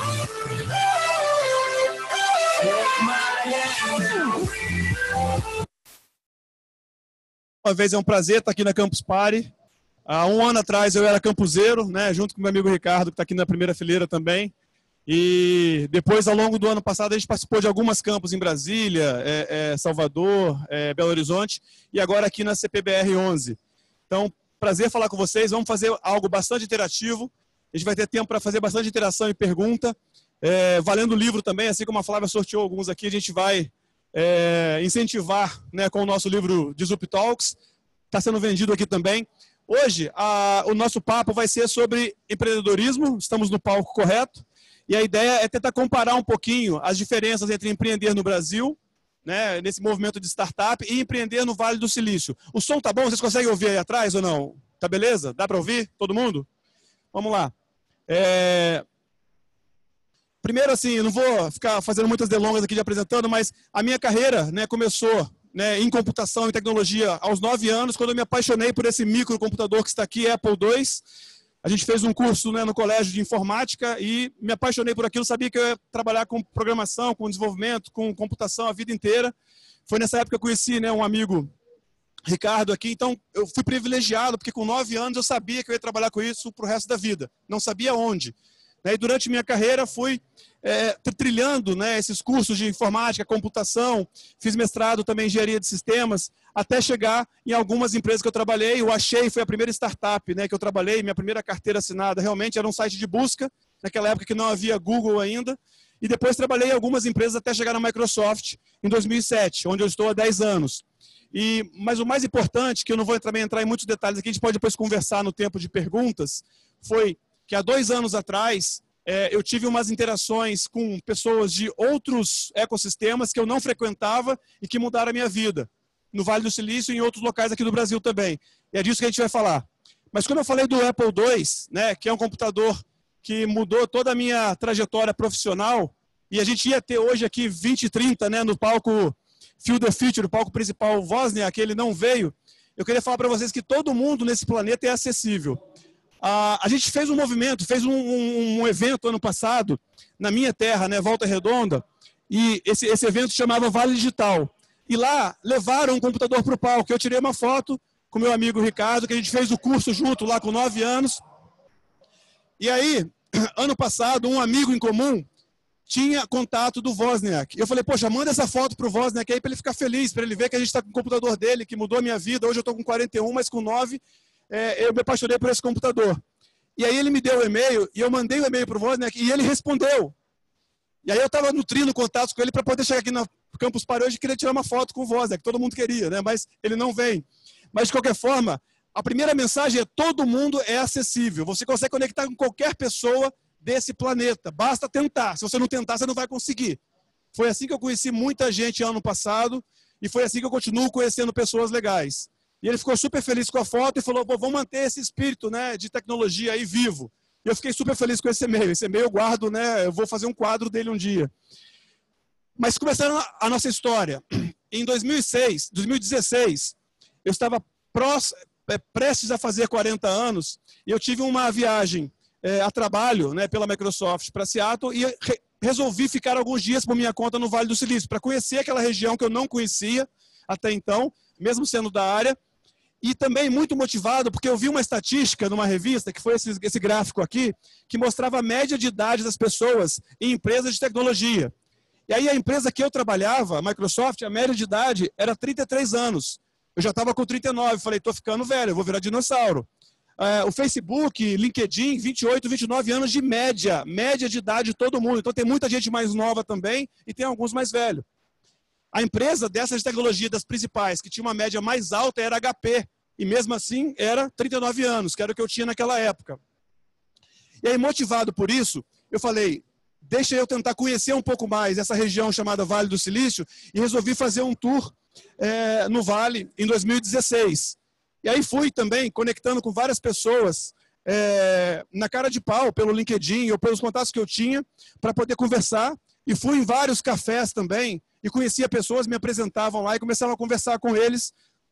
Uma vez é um prazer estar aqui na Campus Party. Há um ano atrás eu era campuseiro, né, junto com meu amigo Ricardo, que está aqui na primeira fileira também. E depois, ao longo do ano passado, a gente participou de algumas campus em Brasília, Salvador, Belo Horizonte, e agora aqui na CPBR 11. Então, prazer falar com vocês. Vamos fazer algo bastante interativo. A gente vai ter tempo para fazer bastante interação e pergunta. Valendo o livro também, assim como a Flávia sorteou alguns aqui, a gente vai incentivar, né, com o nosso livro de Zup Talks. Está sendo vendido aqui também. Hoje, o nosso papo vai ser sobre empreendedorismo. Estamos no palco correto. E a ideia é tentar comparar um pouquinho as diferenças entre empreender no Brasil, né, nesse movimento de startup, e empreender no Vale do Silício. O som tá bom? Vocês conseguem ouvir aí atrás ou não? Tá beleza? Dá para ouvir? Todo mundo? Vamos lá. Primeiro, assim, eu não vou ficar fazendo muitas delongas aqui de apresentando, mas a minha carreira, né, começou, né, em computação e tecnologia aos 9 anos, quando eu me apaixonei por esse microcomputador que está aqui, Apple II. A gente fez um curso, né, no colégio de informática e me apaixonei por aquilo. Sabia que eu ia trabalhar com programação, com desenvolvimento, com computação a vida inteira. Foi nessa época que eu conheci, né, um amigo, Ricardo, aqui. Então, eu fui privilegiado, porque com 9 anos eu sabia que eu ia trabalhar com isso para o resto da vida. Não sabia onde. E durante minha carreira fui trilhando, né, esses cursos de informática, computação, fiz mestrado também em engenharia de sistemas, até chegar em algumas empresas que eu trabalhei. O Achei foi a primeira startup, né, que eu trabalhei, minha primeira carteira assinada realmente era um site de busca, naquela época que não havia Google ainda, e depois trabalhei em algumas empresas até chegar na Microsoft em 2007, onde eu estou há 10 anos. Mas o mais importante, que eu não vou também entrar em muitos detalhes aqui, a gente pode depois conversar no tempo de perguntas, foi que há 2 anos atrás eu tive umas interações com pessoas de outros ecossistemas que eu não frequentava e que mudaram a minha vida, no Vale do Silício e em outros locais aqui do Brasil também. E é disso que a gente vai falar. Mas quando eu falei do Apple II, né, que é um computador que mudou toda a minha trajetória profissional, e a gente ia ter hoje aqui 20 e 30, né, no palco Field of Future, o palco principal Wozniak, ele não veio, eu queria falar para vocês que todo mundo nesse planeta é acessível. A gente fez um movimento, fez um evento ano passado, na minha terra, né, Volta Redonda, e esse evento se chamava Vale Digital. E lá levaram um computador para o palco. Eu tirei uma foto com meu amigo Ricardo, que a gente fez o curso junto lá com 9 anos. E aí, ano passado, um amigo em comum tinha contato do Wozniak. Eu falei, poxa, manda essa foto para o Wozniak aí para ele ficar feliz, para ele ver que a gente está com o computador dele, que mudou a minha vida. Hoje eu estou com 41, mas com 9... eu me apaixonei por esse computador. E aí ele me deu o e-mail, e eu mandei o e-mail para o Wozniak, e ele respondeu. E aí eu estava nutrindo contatos com ele para poder chegar aqui na Campus Party hoje e queria tirar uma foto com o Wozniak, todo mundo queria, né? Mas ele não vem. Mas, de qualquer forma, a primeira mensagem é: todo mundo é acessível. Você consegue conectar com qualquer pessoa desse planeta. Basta tentar. Se você não tentar, você não vai conseguir. Foi assim que eu conheci muita gente ano passado, e foi assim que eu continuo conhecendo pessoas legais. E ele ficou super feliz com a foto e falou, vamos manter esse espírito, né, de tecnologia aí vivo. E eu fiquei super feliz com esse e-mail. Esse e-mail eu guardo, né, eu vou fazer um quadro dele um dia. Mas começando a nossa história, em 2016, eu estava prestes a fazer 40 anos e eu tive uma viagem a trabalho, né, pela Microsoft para Seattle e resolvi ficar alguns dias por minha conta no Vale do Silício, para conhecer aquela região que eu não conhecia até então, mesmo sendo da área. E também muito motivado, porque eu vi uma estatística numa revista, que foi esse gráfico aqui, que mostrava a média de idade das pessoas em empresas de tecnologia. E aí a empresa que eu trabalhava, a Microsoft, a média de idade era 33 anos. Eu já estava com 39, falei, estou ficando velho, eu vou virar dinossauro. O Facebook, LinkedIn, 28, 29 anos de média de idade de todo mundo. Então tem muita gente mais nova também e tem alguns mais velhos. A empresa dessas de tecnologia, das principais, que tinha uma média mais alta, era HP. E mesmo assim, era 39 anos, que era o que eu tinha naquela época. E aí, motivado por isso, eu falei, deixa eu tentar conhecer um pouco mais essa região chamada Vale do Silício, e resolvi fazer um tour no Vale em 2016. E aí fui também conectando com várias pessoas na cara de pau, pelo LinkedIn ou pelos contatos que eu tinha, para poder conversar. E fui em vários cafés também, e conhecia pessoas, me apresentavam lá e começava a conversar com eles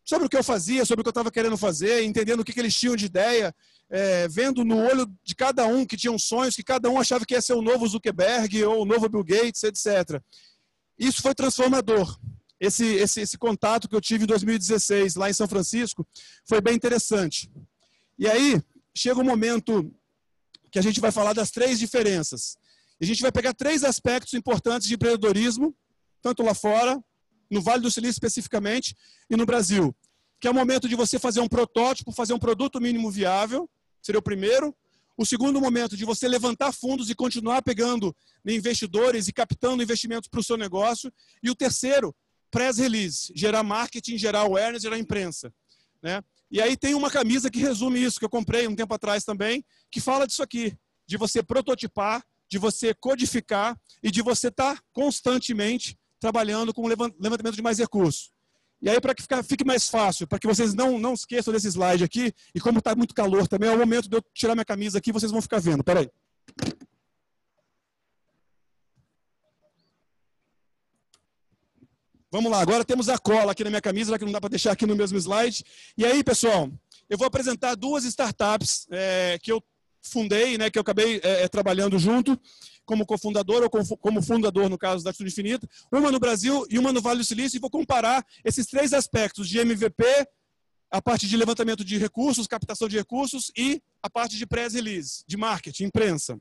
sobre o que eu fazia, sobre o que eu estava querendo fazer, entendendo o que eles tinham de ideia, vendo no olho de cada um que tinham sonhos, que cada um achava que ia ser o novo Zuckerberg ou o novo Bill Gates, etc. Isso foi transformador. Esse contato que eu tive em 2016 lá em São Francisco foi bem interessante. E aí chega um momento que a gente vai falar das 3 diferenças. A gente vai pegar 3 aspectos importantes de empreendedorismo, tanto lá fora, no Vale do Silício especificamente, e no Brasil. Que é o momento de você fazer um protótipo, fazer um produto mínimo viável, seria o primeiro. O segundo momento de você levantar fundos e continuar pegando investidores e captando investimentos para o seu negócio. E o terceiro, press release, gerar marketing, gerar awareness, gerar imprensa, né? E aí tem uma camisa que resume isso, que eu comprei um tempo atrás também, que fala disso aqui, de você prototipar, de você codificar e de você estar constantemente trabalhando com o levantamento de mais recursos. E aí, para que fique mais fácil, para que vocês não esqueçam desse slide aqui, e como está muito calor também, é o momento de eu tirar minha camisa aqui, vocês vão ficar vendo. Espera aí. Vamos lá, agora temos a cola aqui na minha camisa, já que não dá para deixar aqui no mesmo slide. E aí, pessoal, eu vou apresentar 2 startups que eu fundei, né, que eu acabei trabalhando junto, como cofundador ou como fundador, no caso da Atitude Infinita, uma no Brasil e uma no Vale do Silício, e vou comparar esses 3 aspectos de MVP, a parte de levantamento de recursos, captação de recursos e a parte de press release, de marketing, imprensa.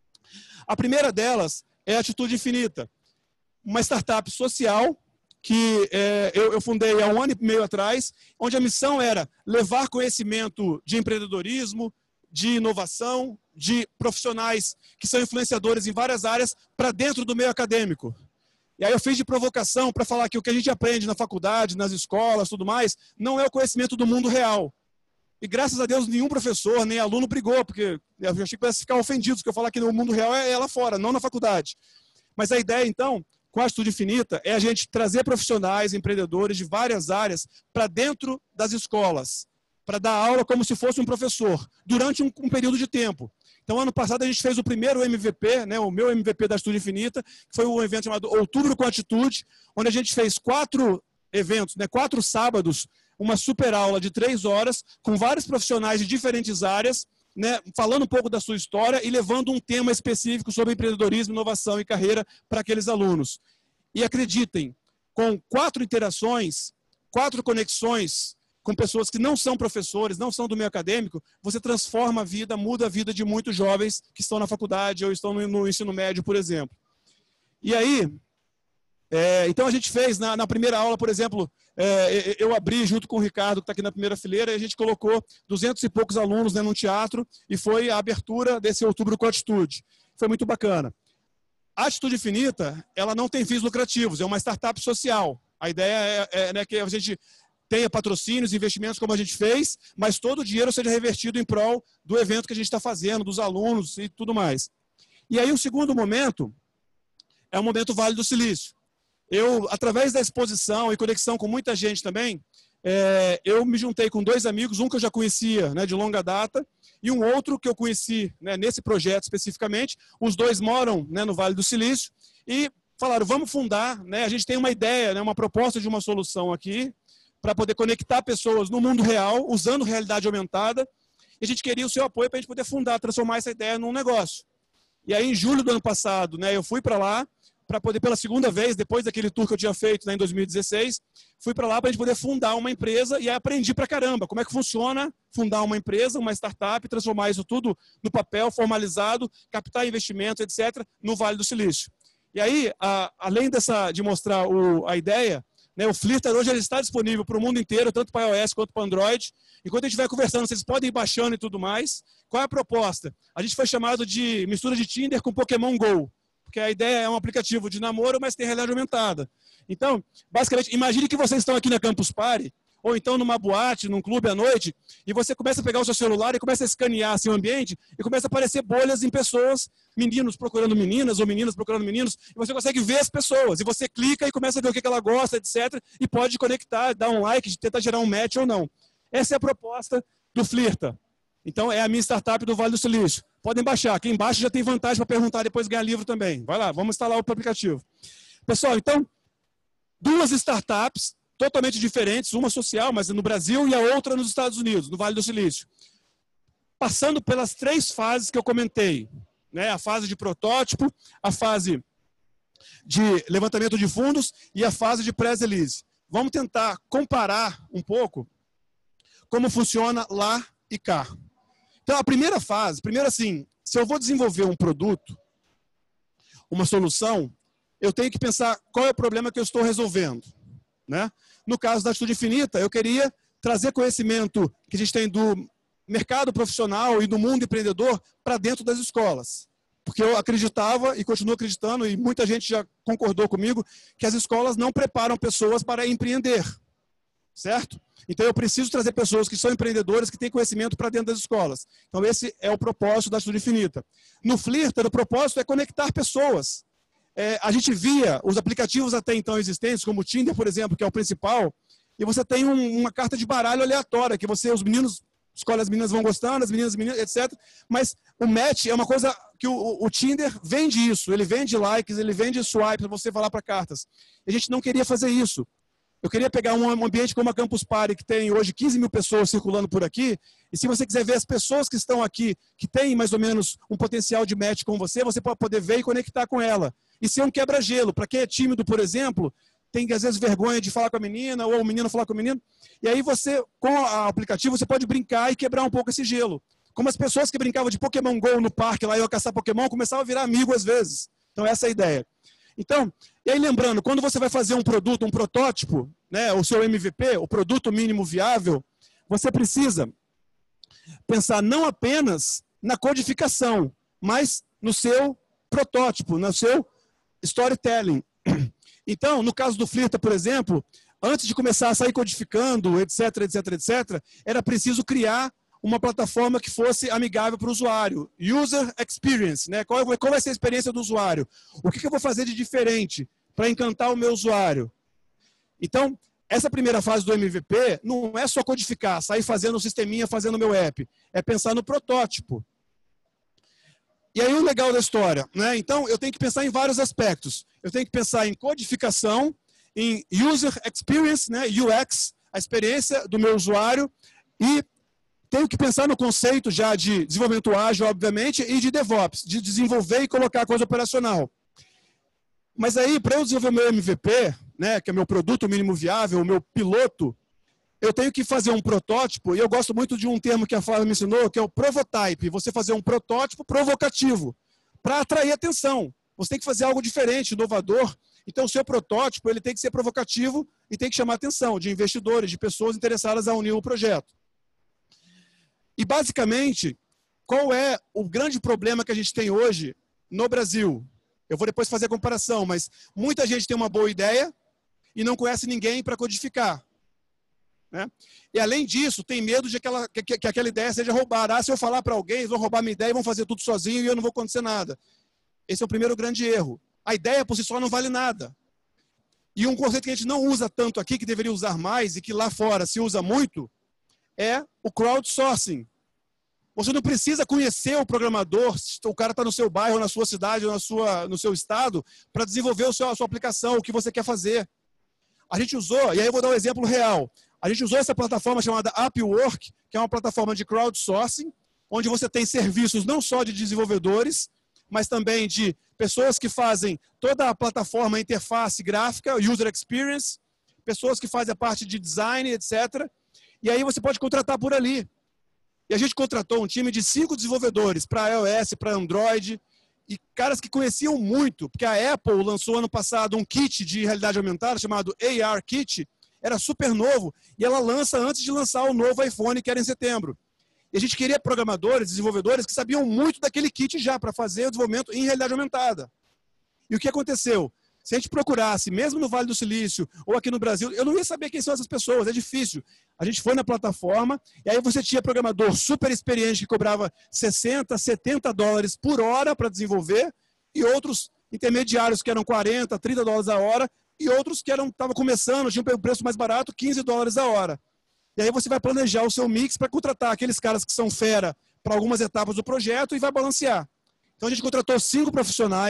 A primeira delas é a Atitude Infinita, uma startup social que eu fundei há 1 ano e meio atrás, onde a missão era levar conhecimento de empreendedorismo, de inovação, de profissionais que são influenciadores em várias áreas para dentro do meio acadêmico. E aí eu fiz de provocação para falar que o que a gente aprende na faculdade, nas escolas, tudo mais, não é o conhecimento do mundo real. E graças a Deus nenhum professor, nem aluno brigou, porque eu achei que pudesse ficar ofendido, porque eu falar que o mundo real é lá fora, não na faculdade. Mas a ideia, então, com a Atitude Infinita, é a gente trazer profissionais, empreendedores de várias áreas para dentro das escolas, para dar aula como se fosse um professor, durante um período de tempo. Então, ano passado, a gente fez o primeiro MVP, né, o meu MVP da Atitude Infinita, que foi um evento chamado Outubro com Atitude, onde a gente fez 4 eventos, né, 4 sábados, uma super aula de 3 horas, com vários profissionais de diferentes áreas, né, falando um pouco da sua história e levando um tema específico sobre empreendedorismo, inovação e carreira para aqueles alunos. E acreditem, com 4 interações, 4 conexões com pessoas que não são professores, não são do meio acadêmico, você transforma a vida, muda a vida de muitos jovens que estão na faculdade ou estão no ensino médio, por exemplo. E aí, então a gente fez, na primeira aula, por exemplo, eu abri junto com o Ricardo, que está aqui na primeira fileira, e a gente colocou 200 e poucos alunos, né, num teatro, e foi a abertura desse Outubro com Atitude. Foi muito bacana. A Atitude Infinita, ela não tem fins lucrativos, é uma startup social. A ideia né, que a gente tenha patrocínios, investimentos como a gente fez, mas todo o dinheiro seja revertido em prol do evento que a gente está fazendo, dos alunos e tudo mais. E aí o segundo momento é o momento Vale do Silício. Eu, através da exposição e conexão com muita gente também, eu me juntei com 2 amigos, um que eu já conhecia, né, de longa data, e um outro que eu conheci, né, nesse projeto especificamente. Os 2 moram, né, no Vale do Silício e falaram, vamos fundar, né, a gente tem uma ideia, né, uma proposta de uma solução aqui, para poder conectar pessoas no mundo real, usando realidade aumentada, e a gente queria o seu apoio para a gente poder fundar, transformar essa ideia num negócio. E aí, em julho do ano passado, né, eu fui para lá, para poder, pela segunda vez, depois daquele tour que eu tinha feito, né, em 2016, fui para lá para a gente poder fundar uma empresa, e aí aprendi pra caramba como é que funciona fundar uma empresa, uma startup, transformar isso tudo no papel, formalizado, captar investimento, etc., no Vale do Silício. E aí, além de mostrar a ideia, né, o Flirter hoje ele está disponível para o mundo inteiro, tanto para iOS quanto para Android. Enquanto a gente estiver conversando, vocês podem ir baixando e tudo mais. Qual é a proposta? A gente foi chamado de mistura de Tinder com Pokémon GO. Porque a ideia é um aplicativo de namoro, mas tem realidade aumentada. Então, basicamente, imagine que vocês estão aqui na Campus Party, ou então numa boate, num clube à noite, e você começa a pegar o seu celular e começa a escanear assim, o ambiente, e começa a aparecer bolhas em pessoas, meninos procurando meninas, ou meninas procurando meninos, e você consegue ver as pessoas, e você clica e começa a ver o que ela gosta, etc., e pode conectar, dar um like, tentar gerar um match ou não. Essa é a proposta do Flirta. Então, é a minha startup do Vale do Silício. Podem baixar. Aqui embaixo já tem vantagem para perguntar, depois ganhar livro também. Vai lá, vamos instalar o aplicativo. Pessoal, então, 2 startups totalmente diferentes, uma social, mas no Brasil, e a outra nos Estados Unidos, no Vale do Silício. Passando pelas 3 fases que eu comentei, né? A fase de protótipo, a fase de levantamento de fundos e a fase de pré-release. Vamos tentar comparar um pouco como funciona lá e cá. Então, a primeira fase, primeiro assim, se eu vou desenvolver um produto, uma solução, eu tenho que pensar qual é o problema que eu estou resolvendo, né? No caso da Atitude Infinita, eu queria trazer conhecimento que a gente tem do mercado profissional e do mundo empreendedor para dentro das escolas. Porque eu acreditava e continuo acreditando, e muita gente já concordou comigo, que as escolas não preparam pessoas para empreender, certo? Então eu preciso trazer pessoas que são empreendedores, que têm conhecimento para dentro das escolas. Então esse é o propósito da Atitude Infinita. No Flirta, o propósito é conectar pessoas. A gente via os aplicativos até então existentes, como o Tinder, por exemplo, que é o principal, e você tem uma carta de baralho aleatória, que os meninos escolhem, as meninas vão gostando, as meninas, etc. Mas o match é uma coisa que o Tinder vende isso, ele vende likes, ele vende swipe para você falar para cartas. E a gente não queria fazer isso. Eu queria pegar um ambiente como a Campus Party, que tem hoje 15 mil pessoas circulando por aqui, e se você quiser ver as pessoas que estão aqui, que têm mais ou menos um potencial de match com você, você pode poder ver e conectar com ela. E ser um quebra-gelo. Para quem é tímido, por exemplo, tem às vezes vergonha de falar com a menina, ou o menino falar com o menino, e aí você, com o aplicativo, você pode brincar e quebrar um pouco esse gelo. Como as pessoas que brincavam de Pokémon GO no parque, lá iam caçar Pokémon, começavam a virar amigo às vezes. Então essa é a ideia. Então, e aí lembrando, quando você vai fazer um produto, um protótipo, né, o seu MVP, o produto mínimo viável, você precisa pensar não apenas na codificação, mas no seu protótipo, no seu storytelling. Então, no caso do Flirta, por exemplo, antes de começar a sair codificando, etc, etc, etc, era preciso criar uma plataforma que fosse amigável para o usuário. User experience, né? Qual vai ser a experiência do usuário? O que eu vou fazer de diferente para encantar o meu usuário? Então, essa primeira fase do MVP não é só codificar, sair fazendo um sisteminha, fazendo o meu app. É pensar no protótipo. E aí o legal da história, né? Então, eu tenho que pensar em vários aspectos. Eu tenho que pensar em codificação, em user experience, né? UX, a experiência do meu usuário, e tenho que pensar no conceito já de desenvolvimento ágil, obviamente, e de DevOps, de desenvolver e colocar a coisa operacional. Mas aí, para eu desenvolver o meu MVP, né, que é o meu produto mínimo viável, o meu piloto, eu tenho que fazer um protótipo, e eu gosto muito de um termo que a Flávia me ensinou, que é o prototype. Você fazer um protótipo provocativo, para atrair atenção. Você tem que fazer algo diferente, inovador. Então, o seu protótipo ele tem que ser provocativo e tem que chamar a atenção de investidores, de pessoas interessadas a unir o projeto. E, basicamente, qual é o grande problema que a gente tem hoje no Brasil? Eu vou depois fazer a comparação, mas muita gente tem uma boa ideia e não conhece ninguém para codificar. Né? E, além disso, tem medo de que aquela ideia seja roubada. Se eu falar para alguém, eles vão roubar minha ideia e vão fazer tudo sozinho e eu não vou acontecer nada. Esse é o primeiro grande erro. A ideia, por si só, não vale nada. E um conceito que a gente não usa tanto aqui, que deveria usar mais e que lá fora se usa muito, é o crowdsourcing. Você não precisa conhecer o programador, o cara está no seu bairro, na sua cidade, ou no seu estado, para desenvolver a sua aplicação, o que você quer fazer. A gente usou, e aí eu vou dar um exemplo real, a gente usou essa plataforma chamada Upwork, que é uma plataforma de crowdsourcing, onde você tem serviços não só de desenvolvedores, mas também de pessoas que fazem toda a plataforma, a interface gráfica, user experience, pessoas que fazem a parte de design, etc. E aí você pode contratar por ali. E a gente contratou um time de 5 desenvolvedores para iOS, para Android, e caras que conheciam muito, porque a Apple lançou ano passado um kit de realidade aumentada chamado AR Kit, era super novo, e ela lança antes de lançar o novo iPhone, que era em setembro. E a gente queria programadores, desenvolvedores que sabiam muito daquele kit já para fazer o desenvolvimento em realidade aumentada. E o que aconteceu? Se a gente procurasse, mesmo no Vale do Silício ou aqui no Brasil, eu não ia saber quem são essas pessoas, é difícil. A gente foi na plataforma e aí você tinha programador super experiente que cobrava 60, 70 dólares por hora para desenvolver e outros intermediários que eram 40, 30 dólares a hora e outros que estavam começando, tinham um preço mais barato, 15 dólares a hora. E aí você vai planejar o seu mix para contratar aqueles caras que são fera para algumas etapas do projeto e vai balancear. Então a gente contratou 5 profissionais,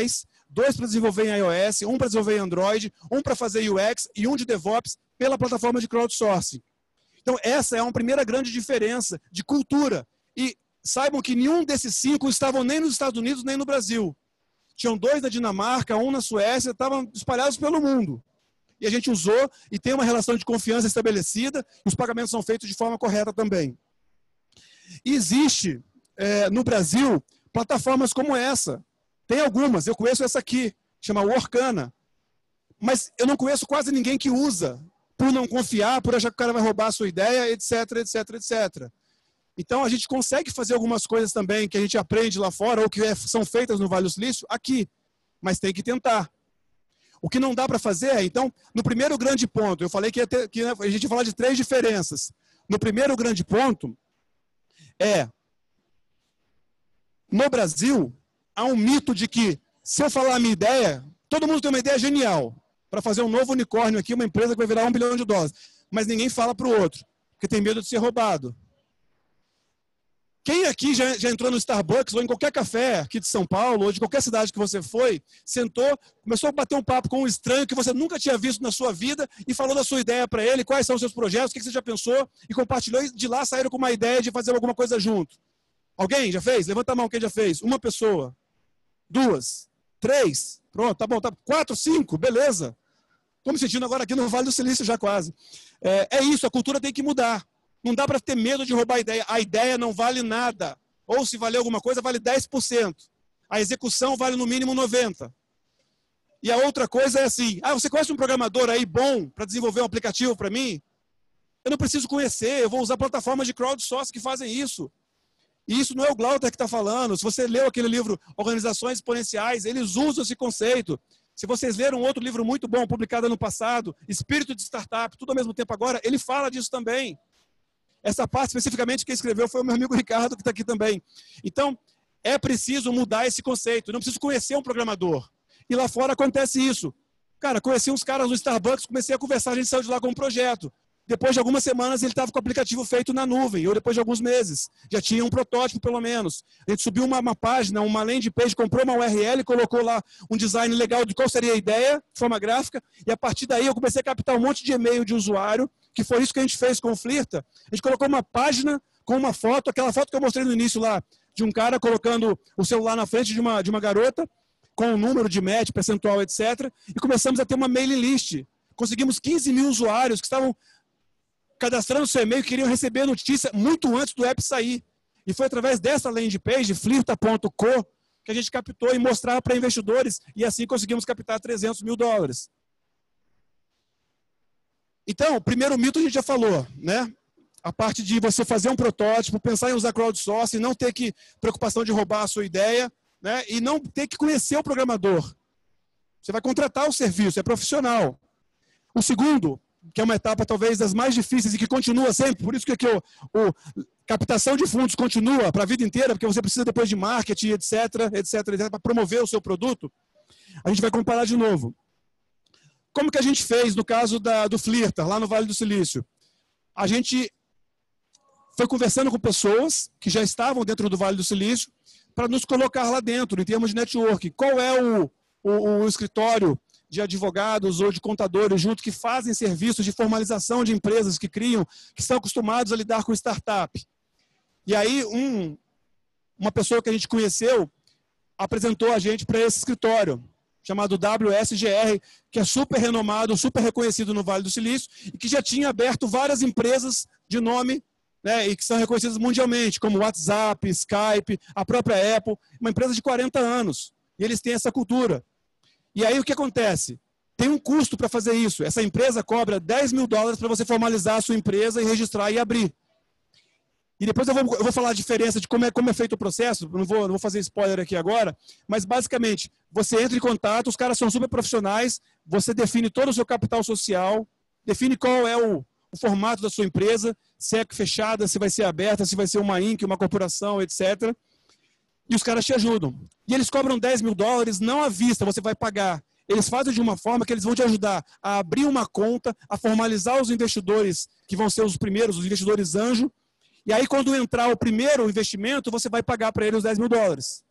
2 para desenvolver em iOS, 1 para desenvolver em Android, 1 para fazer UX e 1 de DevOps pela plataforma de crowdsourcing. Então, essa é uma primeira grande diferença de cultura. E saibam que nenhum desses 5 estavam nem nos Estados Unidos, nem no Brasil. Tinham 2 na Dinamarca, 1 na Suécia, estavam espalhados pelo mundo. E a gente usou e tem uma relação de confiança estabelecida e os pagamentos são feitos de forma correta também. E existe, no Brasil, plataformas como essa. Tem algumas, eu conheço essa aqui, chama Workana. Mas eu não conheço quase ninguém que usa, por não confiar, por achar que o cara vai roubar a sua ideia, etc, etc, etc. Então, a gente consegue fazer algumas coisas também que a gente aprende lá fora, ou que são feitas no Vale do Silício, aqui. Mas tem que tentar. O que não dá para fazer é, então, no primeiro grande ponto, eu falei que a gente ia falar de 3 diferenças. No primeiro grande ponto, no Brasil, há um mito de que, se eu falar a minha ideia, todo mundo tem uma ideia genial para fazer um novo unicórnio aqui, uma empresa que vai virar $1 bilhão, mas ninguém fala para o outro, porque tem medo de ser roubado. Quem aqui já entrou no Starbucks ou em qualquer café aqui de São Paulo ou de qualquer cidade que você foi, sentou, começou a bater um papo com um estranho que você nunca tinha visto na sua vida e falou da sua ideia para ele, quais são os seus projetos, o que você já pensou e compartilhou e de lá saíram com uma ideia de fazer alguma coisa junto. Alguém já fez? Levanta a mão quem já fez. 1 pessoa. 2. 3. Pronto, tá bom. 4, 5, beleza. Estou me sentindo agora aqui no Vale do Silício já quase. É isso, a cultura tem que mudar. Não dá para ter medo de roubar a ideia. A ideia não vale nada. Ou se valer alguma coisa, vale 10%. A execução vale no mínimo 90%. E a outra coisa é assim, você conhece um programador aí bom para desenvolver um aplicativo para mim? Eu não preciso conhecer, eu vou usar plataformas de crowdsourcing que fazem isso. E isso não é o Glauter que está falando. Se você leu aquele livro Organizações Exponenciais, eles usam esse conceito. Se vocês leram um outro livro muito bom, publicado ano passado, Espírito de Startup, tudo ao mesmo tempo agora, ele fala disso também. Essa parte, especificamente, quem escreveu foi o meu amigo Ricardo, que está aqui também. Então, é preciso mudar esse conceito. Eu não preciso conhecer um programador. E lá fora acontece isso. Cara, conheci uns caras no Starbucks, comecei a conversar, a gente saiu de lá com um projeto. Depois de algumas semanas, ele estava com o aplicativo feito na nuvem, ou depois de alguns meses. Já tinha um protótipo, pelo menos. A gente subiu uma página, uma landing page, comprou uma URL, colocou lá um design legal de qual seria a ideia, de forma gráfica, e a partir daí eu comecei a captar um monte de e-mail de usuário, que foi isso que a gente fez com o Flirta. A gente colocou uma página com uma foto, aquela foto que eu mostrei no início lá, de um cara colocando o celular na frente de uma garota, com o número de match, percentual, etc. E começamos a ter uma mailing list. Conseguimos 15 mil usuários que estavam cadastrando seu e-mail, queriam receber a notícia muito antes do app sair. E foi através dessa landing page, flirta.co, que a gente captou e mostrava para investidores, e assim conseguimos captar $300 mil. Então, o primeiro mito a gente já falou, né? A parte de você fazer um protótipo, pensar em usar crowdsourcing, não ter que preocupação de roubar a sua ideia, né? E não ter que conhecer o programador. Você vai contratar o serviço, é profissional. O segundo, que é uma etapa talvez das mais difíceis e que continua sempre, por isso que aqui captação de fundos continua para a vida inteira, porque você precisa depois de marketing, etc, para promover o seu produto. A gente vai comparar de novo. Como que a gente fez no caso do Flirta, lá no Vale do Silício? A gente foi conversando com pessoas que já estavam dentro do Vale do Silício para nos colocar lá dentro, em termos de network. Qual é o escritório de advogados ou de contadores junto que fazem serviços de formalização de empresas que criam, que estão acostumados a lidar com startup. E aí uma pessoa que a gente conheceu apresentou a gente para esse escritório, chamado WSGR, que é super renomado, super reconhecido no Vale do Silício e que já tinha aberto várias empresas de nome, né, e que são reconhecidas mundialmente, como WhatsApp, Skype, a própria Apple, uma empresa de 40 anos. E eles têm essa cultura. E aí o que acontece? Tem um custo para fazer isso. Essa empresa cobra $10 mil para você formalizar a sua empresa e registrar e abrir. E depois eu vou falar a diferença de como é feito o processo. Não vou fazer spoiler aqui agora. Mas basicamente, você entra em contato, os caras são super profissionais, você define todo o seu capital social, define qual é o formato da sua empresa, se é fechada, se vai ser aberta, se vai ser uma Inc, uma corporação, etc. E os caras te ajudam. E eles cobram $10 mil não à vista, você vai pagar. Eles fazem de uma forma que eles vão te ajudar a abrir uma conta, a formalizar os investidores, que vão ser os primeiros, os investidores anjo. E aí, quando entrar o primeiro investimento, você vai pagar para eles os $10 mil.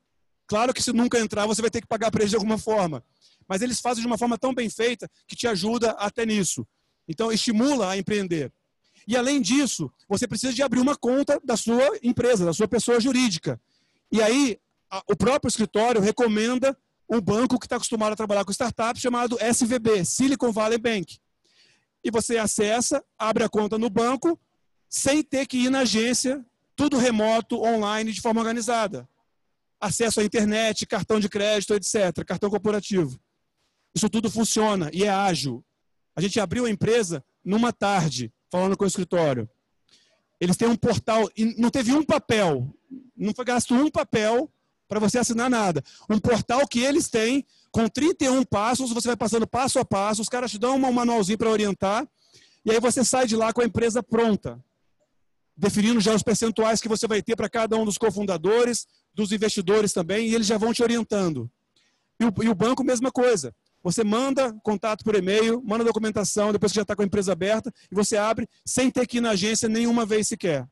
Claro que se nunca entrar, você vai ter que pagar para eles de alguma forma. Mas eles fazem de uma forma tão bem feita que te ajuda até nisso. Então, estimula a empreender. E, além disso, você precisa de abrir uma conta da sua empresa, da sua pessoa jurídica. E aí, o próprio escritório recomenda um banco que está acostumado a trabalhar com startups chamado SVB, Silicon Valley Bank. E você acessa, abre a conta no banco, sem ter que ir na agência, tudo remoto, online, de forma organizada. Acesso à internet, cartão de crédito, etc., cartão corporativo. Isso tudo funciona e é ágil. A gente abriu a empresa numa tarde, falando com o escritório. Eles têm um portal, e não teve um papel, não foi gasto um papel para você assinar nada. Um portal que eles têm, com 31 passos, você vai passando passo a passo, os caras te dão um manualzinho para orientar, e aí você sai de lá com a empresa pronta, definindo já os percentuais que você vai ter para cada um dos cofundadores, dos investidores também, e eles já vão te orientando. E o banco, mesma coisa. Você manda contato por e-mail, manda documentação, depois que já está com a empresa aberta, e você abre sem ter que ir na agência nenhuma vez sequer.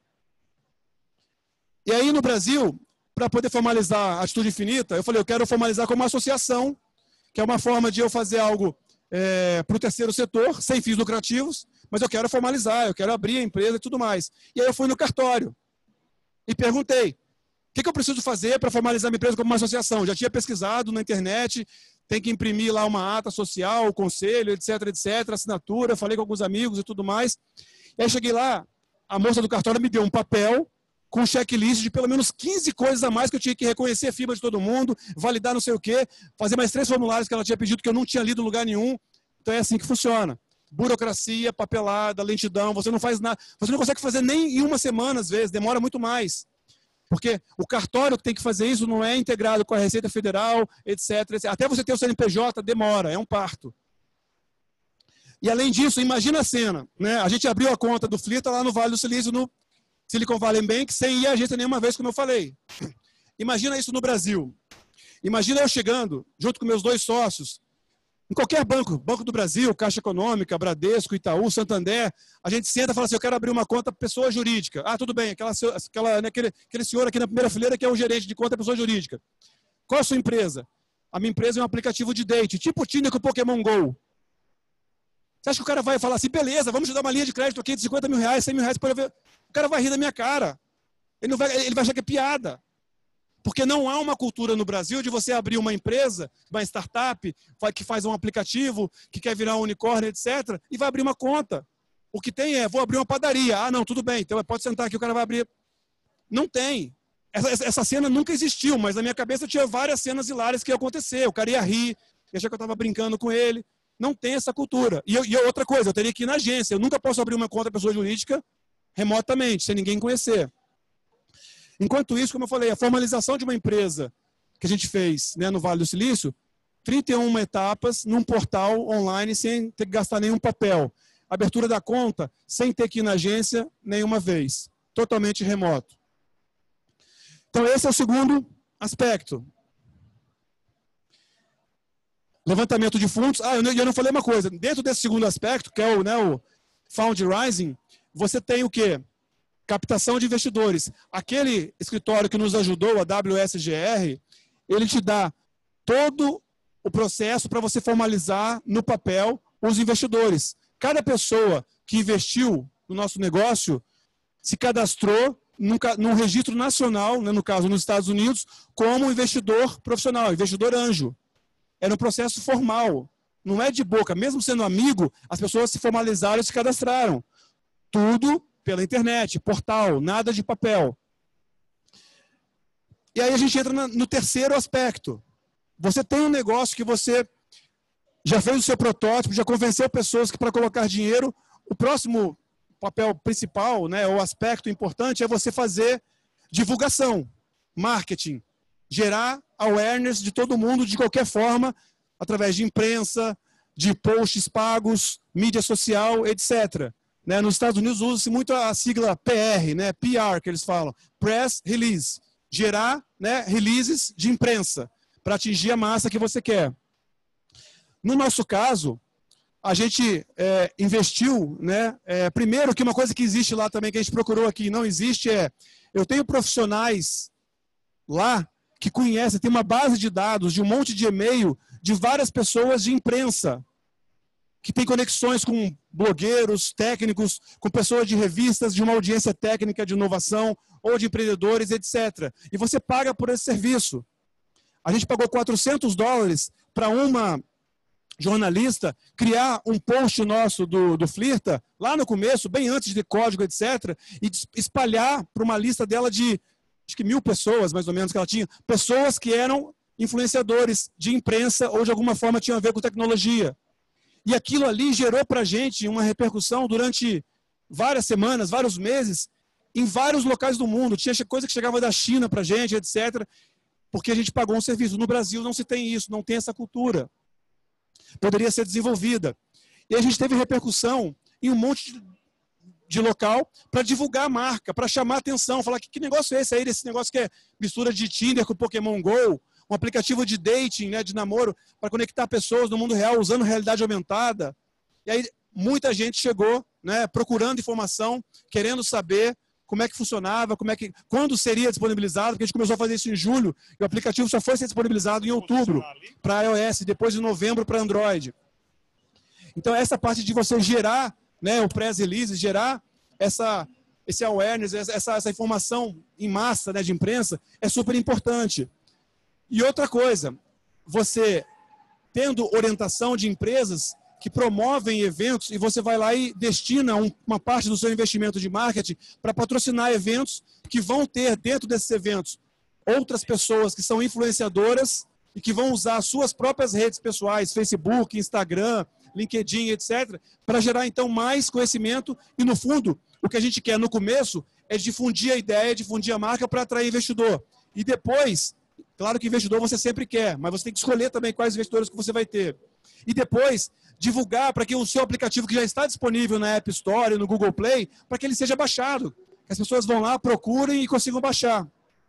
E aí, no Brasil, para poder formalizar a Atitude Infinita, eu falei, eu quero formalizar como uma associação, que é uma forma de eu fazer algo para o terceiro setor, sem fins lucrativos, mas eu quero formalizar, eu quero abrir a empresa e tudo mais. E aí eu fui no cartório e perguntei, o que eu preciso fazer para formalizar minha empresa como uma associação? Já tinha pesquisado na internet, tem que imprimir lá uma ata social, conselho, etc, etc, assinatura, falei com alguns amigos e tudo mais. E aí cheguei lá, a moça do cartório me deu um papel com um checklist de pelo menos 15 coisas a mais que eu tinha que reconhecer a firma de todo mundo, validar não sei o quê, fazer mais 3 formulários que ela tinha pedido que eu não tinha lido em lugar nenhum. Então é assim que funciona. Burocracia, papelada, lentidão, você não faz nada, você não consegue fazer nem em uma semana às vezes, demora muito mais. Porque o cartório que tem que fazer isso não é integrado com a Receita Federal, etc, etc. Até você ter o CNPJ demora, é um parto. E além disso, imagina a cena, né? A gente abriu a conta do Flita lá no Vale do Silício, no Silicon Valley Bank, sem ir à agência nenhuma vez, como eu falei. Imagina isso no Brasil. Imagina eu chegando, junto com meus 2 sócios, em qualquer banco, Banco do Brasil, Caixa Econômica, Bradesco, Itaú, Santander, a gente senta e fala assim, eu quero abrir uma conta pessoa jurídica. Ah, tudo bem, aquele senhor aqui na primeira fileira que é o gerente de conta pessoa jurídica. Qual é a sua empresa? A minha empresa é um aplicativo de date, tipo o Tinder com o Pokémon GO. Você acha que o cara vai falar assim, beleza, vamos te dar uma linha de crédito aqui de 50 mil reais, 100 mil reais, para ver. O cara vai rir da minha cara. Ele vai achar que é piada. Porque não há uma cultura no Brasil de você abrir uma empresa, uma startup, que faz um aplicativo, que quer virar um unicórnio, etc., e vai abrir uma conta. O que tem é, vou abrir uma padaria. Ah, não, tudo bem, então pode sentar aqui, o cara vai abrir. Não tem. Essa cena nunca existiu, mas na minha cabeça tinha várias cenas hilárias que ia acontecer. O cara ia rir, ia achar que eu estava brincando com ele. Não tem essa cultura. E outra coisa, eu teria que ir na agência. Eu nunca posso abrir uma conta pessoa jurídica remotamente, sem ninguém conhecer. Enquanto isso, como eu falei, a formalização de uma empresa que a gente fez, né, no Vale do Silício, 31 etapas num portal online sem ter que gastar nenhum papel. Abertura da conta sem ter que ir na agência nenhuma vez. Totalmente remoto. Então esse é o segundo aspecto. Levantamento de fundos. Ah, eu não falei uma coisa. Dentro desse segundo aspecto, que é o fundraising, você tem o quê? Captação de investidores. Aquele escritório que nos ajudou, a WSGR, ele te dá todo o processo para você formalizar no papel os investidores. Cada pessoa que investiu no nosso negócio se cadastrou num registro nacional, né, no caso nos Estados Unidos, como investidor profissional, investidor anjo. Era um processo formal, não é de boca. Mesmo sendo amigo, as pessoas se formalizaram e se cadastraram. Tudo pela internet, portal, nada de papel. E aí a gente entra no terceiro aspecto. Você tem um negócio que você já fez o seu protótipo, já convenceu pessoas que para colocar dinheiro, o próximo papel principal, né, o aspecto importante é você fazer divulgação, marketing, gerar awareness de todo mundo de qualquer forma, através de imprensa, de posts pagos, mídia social, etc. Né, nos Estados Unidos usa-se muito a sigla PR, né, PR que eles falam, Press Release, gerar, né, releases de imprensa para atingir a massa que você quer. No nosso caso, a gente investiu, né, primeiro que uma coisa que existe lá também, que a gente procurou aqui e não existe, eu tenho profissionais lá que conhece, tem uma base de dados, de um monte de e-mail, de várias pessoas de imprensa, que tem conexões com blogueiros, técnicos, com pessoas de revistas, de uma audiência técnica de inovação, ou de empreendedores, etc. E você paga por esse serviço. A gente pagou $400 para uma jornalista criar um post nosso do Flirta, lá no começo, bem antes de código, etc., e espalhar para uma lista dela de, acho que 1.000 pessoas, mais ou menos, que ela tinha, pessoas que eram influenciadores de imprensa ou de alguma forma tinham a ver com tecnologia. E aquilo ali gerou para a gente uma repercussão durante várias semanas, vários meses, em vários locais do mundo. Tinha coisa que chegava da China para a gente, etc., porque a gente pagou um serviço. No Brasil não se tem isso, não tem essa cultura. Poderia ser desenvolvida. E a gente teve repercussão em um monte de local para divulgar a marca, para chamar a atenção, falar que negócio é esse aí, esse negócio que é mistura de Tinder com Pokémon GO, um aplicativo de dating, né, de namoro, para conectar pessoas no mundo real usando realidade aumentada. E aí muita gente chegou, né, procurando informação, querendo saber como é que funcionava, quando seria disponibilizado, porque a gente começou a fazer isso em julho, e o aplicativo só foi ser disponibilizado em outubro para iOS, depois de novembro para Android. Então, essa parte de você gerar, né, o press release, gerar esse awareness, essa informação em massa, né, de imprensa, é super importante. E outra coisa, você tendo orientação de empresas que promovem eventos e você vai lá e destina uma parte do seu investimento de marketing para patrocinar eventos que vão ter dentro desses eventos outras pessoas que são influenciadoras e que vão usar suas próprias redes pessoais, Facebook, Instagram, LinkedIn, etc., para gerar então mais conhecimento e no fundo o que a gente quer no começo é difundir a ideia, difundir a marca para atrair investidor. E depois, claro que investidor você sempre quer, mas você tem que escolher também quais investidores que você vai ter. E depois divulgar para que o seu aplicativo que já está disponível na App Store e no Google Play, para que ele seja baixado. Que as pessoas vão lá, procurem e consigam baixar.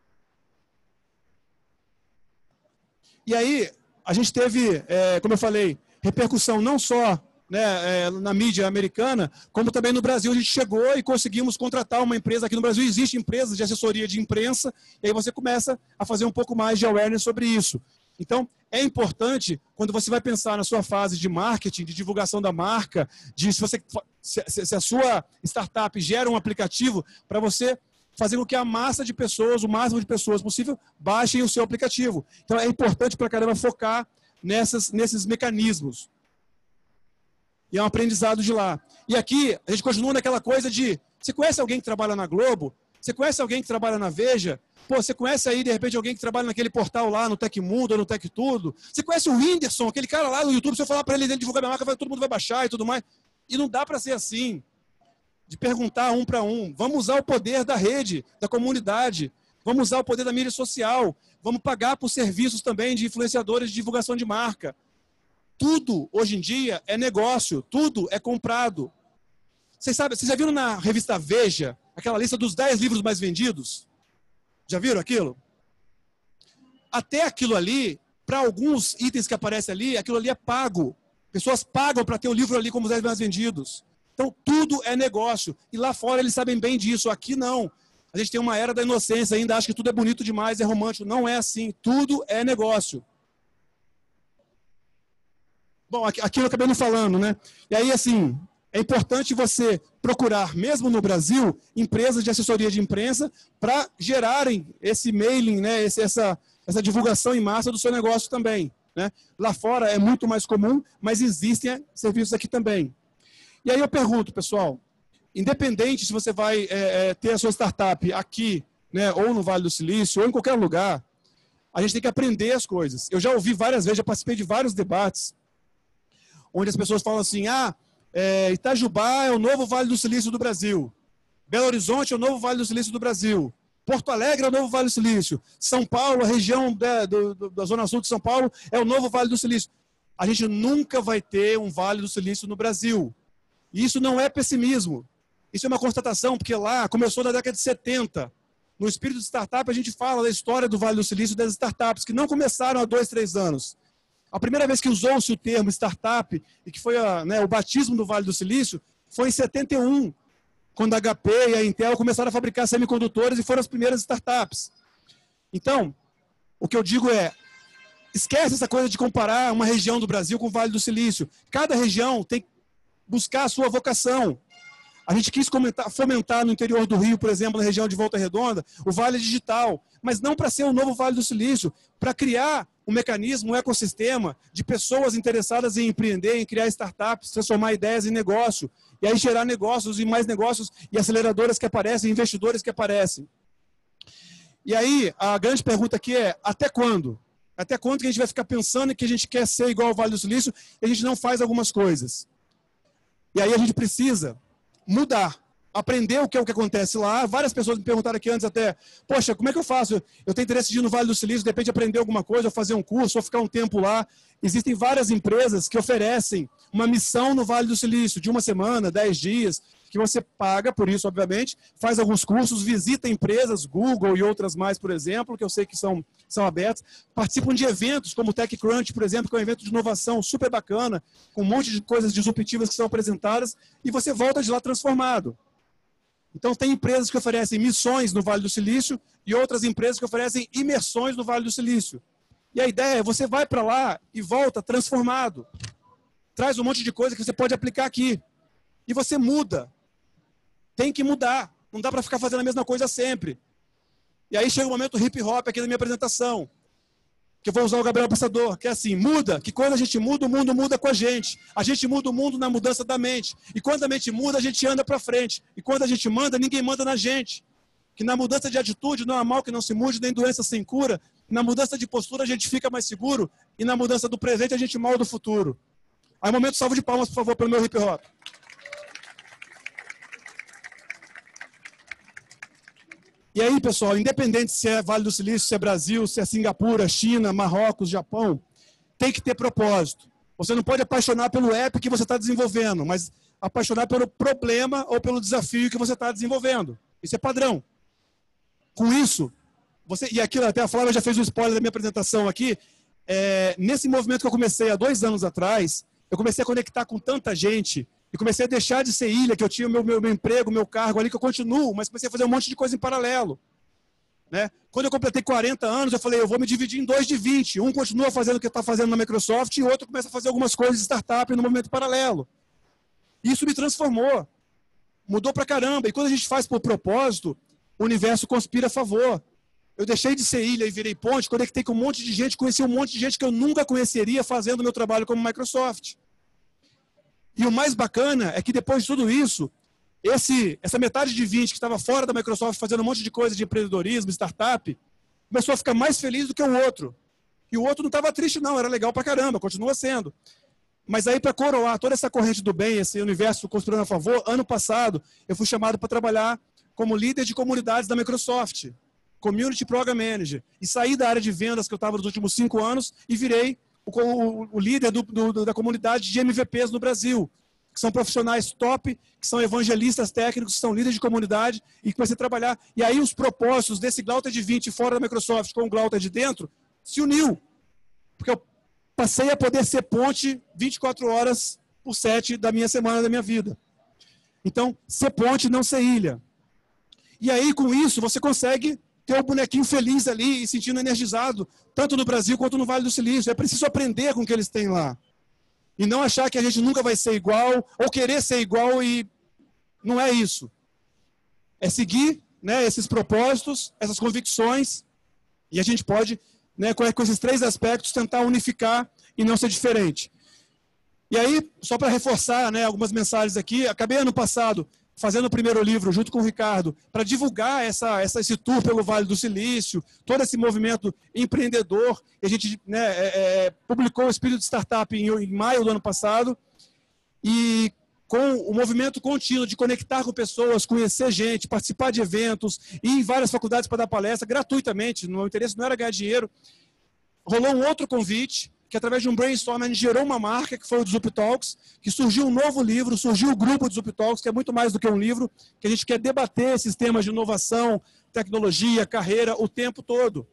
E aí, a gente teve, como eu falei, repercussão não só, né, na mídia americana, como também no Brasil. A gente chegou e conseguimos contratar uma empresa. Aqui no Brasil existe empresas de assessoria de imprensa, e aí você começa a fazer um pouco mais de awareness sobre isso. Então, é importante, quando você vai pensar na sua fase de marketing, de divulgação da marca, se a sua startup gera um aplicativo, para você fazer com que a massa de pessoas, o máximo de pessoas possível, baixem o seu aplicativo. Então, é importante para caramba focar nesses mecanismos. E é um aprendizado de lá. E aqui, a gente continua naquela coisa de, você conhece alguém que trabalha na Globo? Você conhece alguém que trabalha na Veja? Pô, você conhece aí, de repente, alguém que trabalha naquele portal lá, no Tecmundo ou no Tech Tudo? Você conhece o Whindersson, aquele cara lá no YouTube, se eu falar para ele divulgar minha marca, todo mundo vai baixar e tudo mais. E não dá para ser assim, de perguntar um para um. Vamos usar o poder da rede, da comunidade. Vamos usar o poder da mídia social. Vamos pagar por serviços também de influenciadores de divulgação de marca. Tudo, hoje em dia, é negócio. Tudo é comprado. Vocês já viram na revista Veja, aquela lista dos 10 livros mais vendidos? Já viram aquilo? Até aquilo ali, para alguns itens que aparecem ali, aquilo ali é pago. Pessoas pagam para ter o livro ali como os 10 mais vendidos. Então, tudo é negócio. E lá fora eles sabem bem disso. Aqui não. A gente tem uma era da inocência, ainda acha que tudo é bonito demais, é romântico. Não é assim. Tudo é negócio. Bom, aqui eu acabei não falando, né? E aí, assim, é importante você procurar, mesmo no Brasil, empresas de assessoria de imprensa para gerarem esse mailing, né? Essa divulgação em massa do seu negócio também, né? Lá fora é muito mais comum, mas existem serviços aqui também. E aí eu pergunto, pessoal, independente se você vai ter a sua startup aqui, né, ou no Vale do Silício, ou em qualquer lugar, a gente tem que aprender as coisas. Eu já ouvi várias vezes, já participei de vários debates, onde as pessoas falam assim, Itajubá é o novo Vale do Silício do Brasil, Belo Horizonte é o novo Vale do Silício do Brasil, Porto Alegre é o novo Vale do Silício, São Paulo, a região da Zona Sul de São Paulo, é o novo Vale do Silício. A gente nunca vai ter um Vale do Silício no Brasil. E isso não é pessimismo. Isso é uma constatação, porque lá começou na década de 70. No espírito de startup, a gente fala da história do Vale do Silício das startups, que não começaram há 2, 3 anos. A primeira vez que usou-se o termo startup, e que foi o batismo do Vale do Silício, foi em 71, quando a HP e a Intel começaram a fabricar semicondutores e foram as primeiras startups. Então, O que eu digo é, esquece essa coisa de comparar uma região do Brasil com o Vale do Silício. Cada região tem que buscar a sua vocação. A gente quis fomentar no interior do Rio, por exemplo, na região de Volta Redonda, o Vale Digital, mas não para ser um novo Vale do Silício, para criar um mecanismo, um ecossistema de pessoas interessadas em empreender, em criar startups, transformar ideias em negócio, e aí gerar negócios e mais negócios, e aceleradoras que aparecem, investidores que aparecem. E aí, a grande pergunta aqui é, até quando? Até quando que a gente vai ficar pensando que a gente quer ser igual ao Vale do Silício e a gente não faz algumas coisas? E aí a gente precisa mudar, aprender o que é o que acontece lá. Várias pessoas me perguntaram aqui antes até, poxa, como é que eu faço? Eu tenho interesse de ir no Vale do Silício, de repente aprender alguma coisa, ou fazer um curso, ou ficar um tempo lá. Existem várias empresas que oferecem uma missão no Vale do Silício, de 1 semana, 10 dias, que você paga por isso, obviamente, faz alguns cursos, visita empresas, Google e outras mais, por exemplo, que eu sei que são abertas, participam de eventos como o TechCrunch, por exemplo, que é um evento de inovação super bacana, com um monte de coisas disruptivas que são apresentadas, e você volta de lá transformado. Então, tem empresas que oferecem missões no Vale do Silício e outras empresas que oferecem imersões no Vale do Silício. E a ideia é, você vai para lá e volta transformado. Traz um monte de coisa que você pode aplicar aqui. E você muda. Tem que mudar. Não dá para ficar fazendo a mesma coisa sempre. E aí chega o momento hip hop aqui na minha apresentação. Que eu vou usar o Gabriel Pensador, que é assim, muda, que quando a gente muda, o mundo muda com a gente. A gente muda o mundo na mudança da mente. E quando a mente muda, a gente anda para frente. E quando a gente manda, ninguém manda na gente. Que na mudança de atitude não há mal que não se mude, nem doença sem cura. Na mudança de postura, a gente fica mais seguro. E na mudança do presente, a gente molda o futuro. Aí, momento, salve de palmas, por favor, pelo meu hip hop. E aí, pessoal, independente se é Vale do Silício, se é Brasil, se é Singapura, China, Marrocos, Japão, tem que ter propósito. Você não pode apaixonar pelo app que você está desenvolvendo, mas apaixonar pelo problema ou pelo desafio que você está desenvolvendo. Isso é padrão. Com isso, e aquilo até a Flávia já fez um spoiler da minha apresentação aqui, nesse movimento que eu comecei há 2 anos atrás, eu comecei a conectar com tanta gente, e comecei a deixar de ser ilha, que eu tinha o meu emprego, o meu cargo ali, que eu continuo, mas comecei a fazer um monte de coisa em paralelo. Né? Quando eu completei 40 anos, eu falei, eu vou me dividir em 2 de 20. Um continua fazendo o que está fazendo na Microsoft e o outro começa a fazer algumas coisas de startup no movimento paralelo. Isso me transformou. Mudou pra caramba. E quando a gente faz por propósito, o universo conspira a favor. Eu deixei de ser ilha e virei ponte, conectei com um monte de gente, conheci um monte de gente que eu nunca conheceria fazendo o meu trabalho como Microsoft. E o mais bacana é que depois de tudo isso, essa metade de 20 que estava fora da Microsoft fazendo um monte de coisa de empreendedorismo, startup, começou a ficar mais feliz do que o outro. E o outro não estava triste não, era legal pra caramba, continua sendo. Mas aí para coroar toda essa corrente do bem, esse universo construindo a favor, ano passado eu fui chamado para trabalhar como líder de comunidades da Microsoft, Community Program Manager. E saí da área de vendas que eu estava nos últimos 5 anos e virei o líder da comunidade de MVPs no Brasil, que são profissionais top, que são evangelistas técnicos, que são líderes de comunidade, e comecei a trabalhar. E aí os propósitos desse Glauta de 20 fora da Microsoft com o Glauta de dentro se uniu. Porque eu passei a poder ser ponte 24 horas por 7 da minha semana, da minha vida. Então, ser ponte, não ser ilha. E aí, com isso, você consegue ter o bonequinho feliz ali e sentindo energizado, tanto no Brasil quanto no Vale do Silício. É preciso aprender com o que eles têm lá. E não achar que a gente nunca vai ser igual, ou querer ser igual, e não é isso. É seguir, né, esses propósitos, essas convicções, e a gente pode, né, com esses 3 aspectos, tentar unificar e não ser diferente. E aí, só para reforçar, né, algumas mensagens aqui, acabei ano passado fazendo o primeiro livro junto com o Ricardo, para divulgar esse tour pelo Vale do Silício, todo esse movimento empreendedor. E a gente, né, publicou o Espírito de Startup em maio do ano passado. E com o movimento contínuo de conectar com pessoas, conhecer gente, participar de eventos, ir em várias faculdades para dar palestra gratuitamente, o meu interesse não era ganhar dinheiro, rolou um outro convite, que através de um brainstorm a gente gerou uma marca, que foi o Zup Talks, que surgiu um novo livro, surgiu o grupo do Zup Talks, que é muito mais do que um livro, que a gente quer debater esses temas de inovação, tecnologia, carreira, o tempo todo.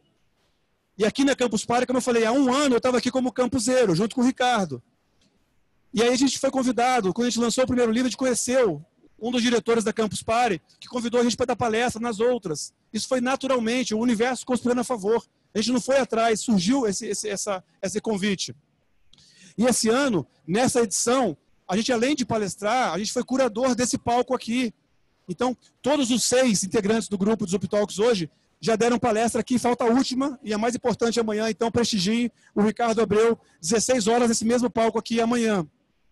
E aqui na Campus Party, como eu falei, há 1 ano eu estava aqui como campuseiro, junto com o Ricardo. E aí a gente foi convidado, quando a gente lançou o primeiro livro, a gente conheceu um dos diretores da Campus Party, que convidou a gente para dar palestra nas outras. Isso foi naturalmente, o universo conspirando a favor. A gente não foi atrás, surgiu esse convite. E esse ano, nessa edição, a gente, além de palestrar, a gente foi curador desse palco aqui. Então, todos os 6 integrantes do grupo dos Uptalks hoje já deram palestra aqui, falta a última e a mais importante amanhã, então prestigiem o Ricardo Abreu, 16 horas nesse mesmo palco aqui amanhã.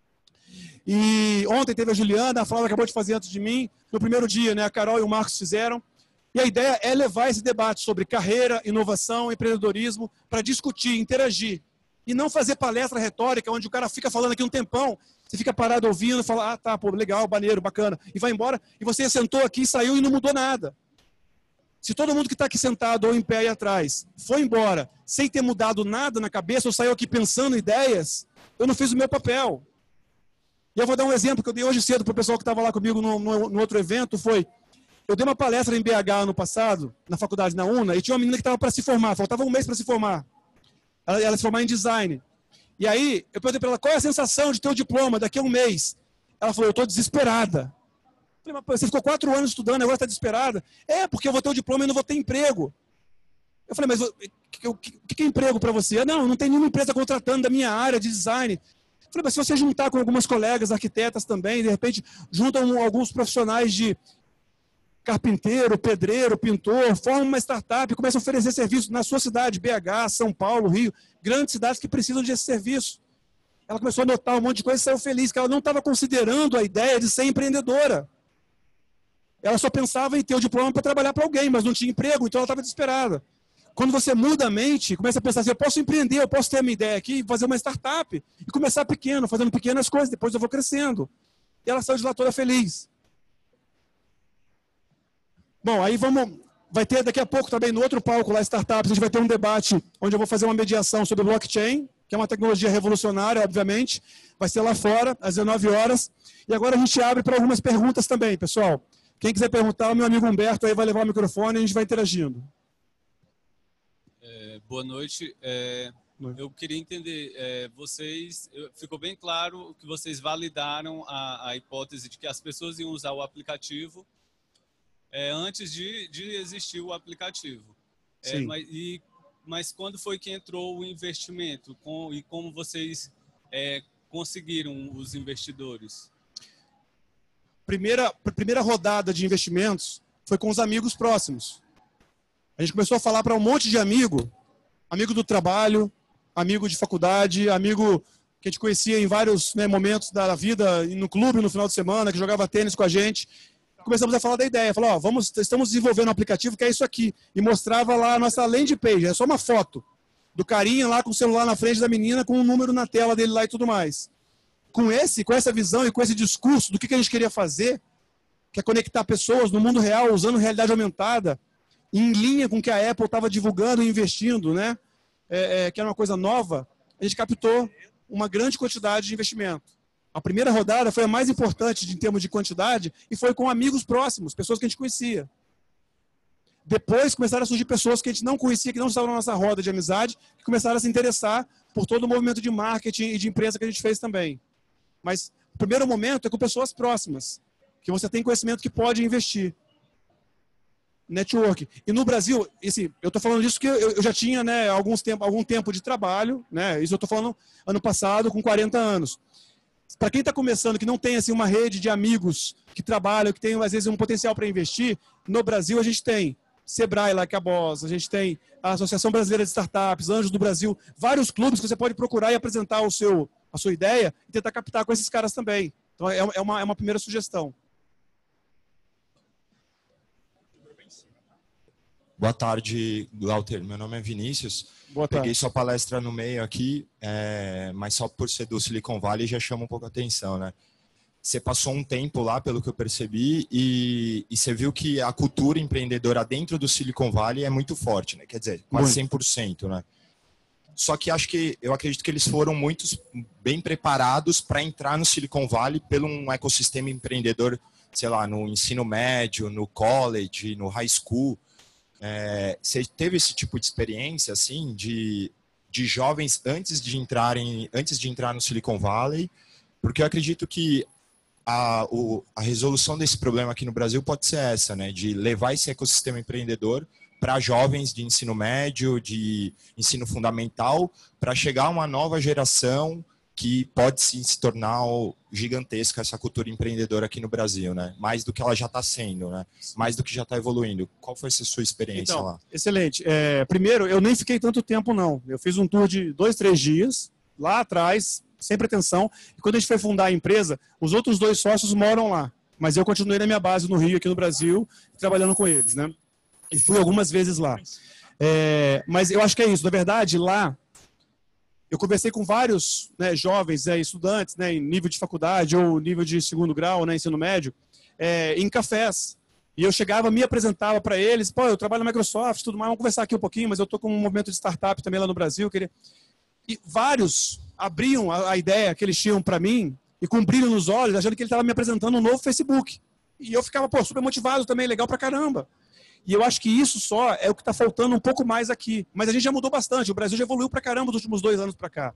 E ontem teve a Juliana, a Flávia acabou de fazer antes de mim, no primeiro dia, né, a Carol e o Marcos fizeram. E a ideia é levar esse debate sobre carreira, inovação, empreendedorismo, para discutir, interagir. E não fazer palestra retórica, onde o cara fica falando aqui um tempão, você fica parado ouvindo, fala, ah, tá, pô, legal, maneiro, bacana, e vai embora, e você sentou aqui, saiu e não mudou nada. Se todo mundo que está aqui sentado ou em pé aí atrás foi embora, sem ter mudado nada na cabeça, ou saiu aqui pensando ideias, eu não fiz o meu papel. E eu vou dar um exemplo que eu dei hoje cedo para o pessoal que estava lá comigo no outro evento, foi, eu dei uma palestra em BH ano passado, na faculdade, na UNA, e tinha uma menina que estava para se formar, faltava um mês para se formar. Ela se formar em design. E aí, eu perguntei para ela, qual é a sensação de ter o diploma daqui a um mês? Ela falou, eu estou desesperada. Eu falei, mas você ficou 4 anos estudando, agora está desesperada? É, porque eu vou ter o diploma e não vou ter emprego. Eu falei, mas o que é emprego para você? Não tem nenhuma empresa contratando da minha área de design. Eu falei, mas se você juntar com algumas colegas arquitetas também, de repente, juntam alguns profissionais de carpinteiro, pedreiro, pintor, formam uma startup e começam a oferecer serviço na sua cidade, BH, São Paulo, Rio, grandes cidades que precisam desse serviço. Ela começou a notar um monte de coisa e saiu feliz, que ela não estava considerando a ideia de ser empreendedora. Ela só pensava em ter o diploma para trabalhar para alguém, mas não tinha emprego, então ela estava desesperada. Quando você muda a mente, começa a pensar assim, eu posso empreender, eu posso ter a minha ideia aqui, fazer uma startup, e começar pequeno, fazendo pequenas coisas, depois eu vou crescendo. E ela saiu de lá toda feliz. Bom, aí vai ter daqui a pouco também no outro palco lá, Startups, a gente vai ter um debate onde eu vou fazer uma mediação sobre blockchain, que é uma tecnologia revolucionária, obviamente. Vai ser lá fora, às 19 horas. E agora a gente abre para algumas perguntas também, pessoal. Quem quiser perguntar, o meu amigo Humberto aí vai levar o microfone e a gente vai interagindo. Boa noite. Eu queria entender, ficou bem claro que vocês validaram a hipótese de que as pessoas iam usar o aplicativo antes de existir o aplicativo. Mas quando foi que entrou o investimento? E como vocês conseguiram os investidores? Primeira rodada de investimentos foi com os amigos próximos. A gente começou a falar para um monte de amigo do trabalho, amigo de faculdade, amigo que a gente conhecia em vários momentos da vida, no clube no final de semana, que jogava tênis com a gente. Começamos a falar da ideia, falou, estamos desenvolvendo um aplicativo que é isso aqui, e mostrava lá a nossa landing page, é só uma foto do carinha lá com o celular na frente da menina, com um número na tela dele lá e tudo mais. Com essa visão e com esse discurso do que a gente queria fazer, que é conectar pessoas no mundo real, usando realidade aumentada, em linha com o que a Apple estava divulgando e investindo, né? Que era uma coisa nova, a gente captou uma grande quantidade de investimento. A primeira rodada foi a mais importante em termos de quantidade e foi com amigos próximos, pessoas que a gente conhecia. Depois começaram a surgir pessoas que a gente não conhecia, que não estavam na nossa roda de amizade, que começaram a se interessar por todo o movimento de marketing e de imprensa que a gente fez também. Mas o primeiro momento é com pessoas próximas, que você tem conhecimento que pode investir. Network. E no Brasil, eu estou falando disso que eu já tinha algum tempo de trabalho, né? Isso eu estou falando ano passado, com 40 anos. Para quem está começando, que não tem assim, uma rede de amigos que trabalham, que tem às vezes um potencial para investir, no Brasil a gente tem Sebrae, lá que é a Boss, a gente tem a Associação Brasileira de Startups, Anjos do Brasil, vários clubes que você pode procurar e apresentar a sua ideia e tentar captar com esses caras também. Então é uma primeira sugestão. Boa tarde, Glauter. Meu nome é Vinícius. Boa tarde. Peguei sua palestra no meio aqui, mas só por ser do Silicon Valley já chama um pouco a atenção, né? Você passou um tempo lá, pelo que eu percebi, e você viu que a cultura empreendedora dentro do Silicon Valley é muito forte, né? Quer dizer, quase 100%, né? Só que eu acredito que eles foram bem preparados para entrar no Silicon Valley pelo um ecossistema empreendedor, sei lá, no ensino médio, no college, no high school. Você teve esse tipo de experiência, assim, de jovens antes de entrar no Silicon Valley? Porque eu acredito que a resolução desse problema aqui no Brasil pode ser essa, né? De levar esse ecossistema empreendedor para jovens de ensino médio, de ensino fundamental, para chegar a uma nova geração que pode sim se tornar gigantesca essa cultura empreendedora aqui no Brasil, né? Mais do que ela já está sendo, né? Mais do que já está evoluindo. Qual foi a sua experiência então, lá? Excelente. Primeiro, eu nem fiquei tanto tempo, não. Eu fiz um tour de 2, 3 dias, lá atrás, sem pretensão. E quando a gente foi fundar a empresa, os outros 2 sócios moram lá. Mas eu continuei na minha base no Rio, aqui no Brasil, trabalhando com eles, né? E fui algumas vezes lá. Mas eu acho que é isso. Na verdade, lá, eu conversei com vários, né, jovens, estudantes, né, em nível de faculdade ou nível de segundo grau, né, ensino médio, em cafés. E eu chegava, me apresentava para eles, pô, eu trabalho na Microsoft, tudo mais, vamos conversar aqui um pouquinho, mas eu estou com um movimento de startup também lá no Brasil. E vários abriam a ideia que eles tinham para mim e com um brilho nos olhos, achando que ele estava me apresentando um novo Facebook. E eu ficava, pô, super motivado também, legal pra caramba. E eu acho que isso só é o que está faltando um pouco mais aqui. Mas a gente já mudou bastante. O Brasil já evoluiu pra caramba nos últimos 2 anos para cá.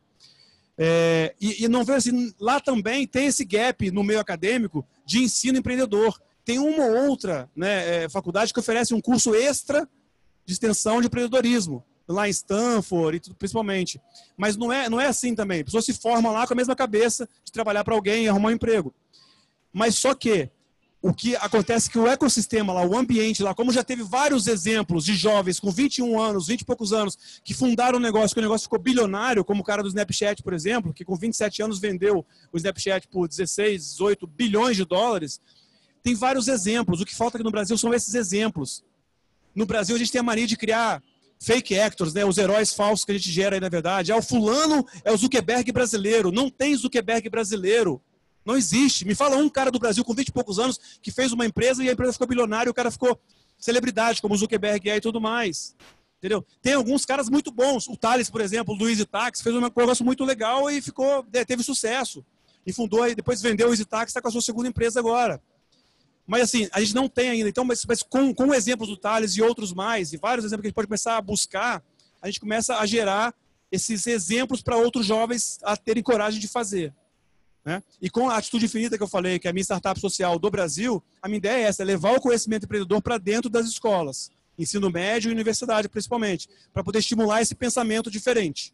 E não vejo assim, lá também tem esse gap no meio acadêmico de ensino empreendedor. Tem uma ou outra, né, faculdade que oferece um curso extra de extensão de empreendedorismo. Lá em Stanford, e tudo, principalmente. Mas não é assim também. A pessoa se forma lá com a mesma cabeça de trabalhar para alguém e arrumar um emprego. Mas só que o que acontece é que o ecossistema lá, o ambiente lá, como já teve vários exemplos de jovens com 21 anos, 20 e poucos anos, que fundaram um negócio, que o negócio ficou bilionário, como o cara do Snapchat, por exemplo, que com 27 anos vendeu o Snapchat por 16, 18 bilhões de dólares. Tem vários exemplos. O que falta aqui no Brasil são esses exemplos. No Brasil, a gente tem a mania de criar fake actors, né? Os heróis falsos que a gente gera aí, na verdade. O fulano é o Zuckerberg brasileiro. Não tem Zuckerberg brasileiro. Não existe. Me fala um cara do Brasil com 20 e poucos anos que fez uma empresa e a empresa ficou bilionária e o cara ficou celebridade, como o Zuckerberg é e tudo mais. Entendeu? Tem alguns caras muito bons. O Thales, por exemplo, do Easy Taxi, fez um negócio muito legal e teve sucesso. E fundou, e depois vendeu o Easy Taxi, está com a sua segunda empresa agora. Mas assim, a gente não tem ainda. Então, mas com exemplos do Thales e outros mais, e vários exemplos que a gente pode começar a buscar, a gente começa a gerar esses exemplos para outros jovens a terem coragem de fazer. Né? E com a Atitude Infinita que eu falei, que é a minha startup social do Brasil, a minha ideia é essa, é levar o conhecimento empreendedor para dentro das escolas, ensino médio e universidade principalmente, para poder estimular esse pensamento diferente.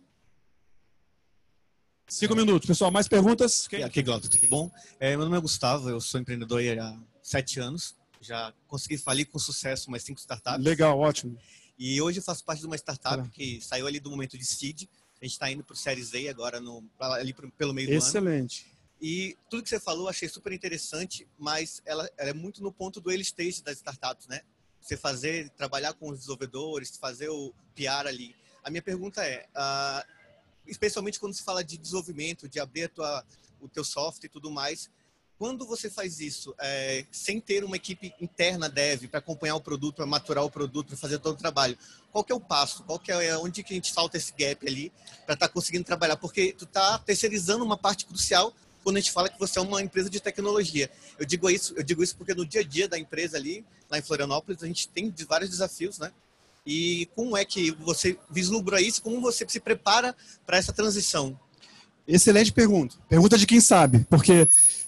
5 minutos, pessoal. Mais perguntas? Aqui, Glauco, tudo bom? Meu nome é Gustavo, eu sou empreendedor há 7 anos. Já consegui falir com sucesso umas 5 startups. Legal, ótimo. E hoje eu faço parte de uma startup que saiu ali do momento de seed. A gente está indo para o Series A agora, ali pelo meio do ano. Excelente. E tudo que você falou eu achei super interessante, mas ela é muito no ponto do early stage das startups, né? Você trabalhar com os desenvolvedores, fazer o PR ali. A minha pergunta é, especialmente quando se fala de desenvolvimento, de abrir o teu software e tudo mais, quando você faz isso, sem ter uma equipe interna dev para acompanhar o produto, para maturar o produto, para fazer todo o trabalho, qual que é o passo? Onde que a gente falta esse gap ali para estar conseguindo trabalhar? Porque tu está terceirizando uma parte crucial quando a gente fala que você é uma empresa de tecnologia. Eu digo isso porque no dia a dia da empresa ali, lá em Florianópolis, a gente tem vários desafios, né? E como é que você vislumbra isso? Como você se prepara para essa transição? Excelente pergunta. Pergunta de quem sabe, porque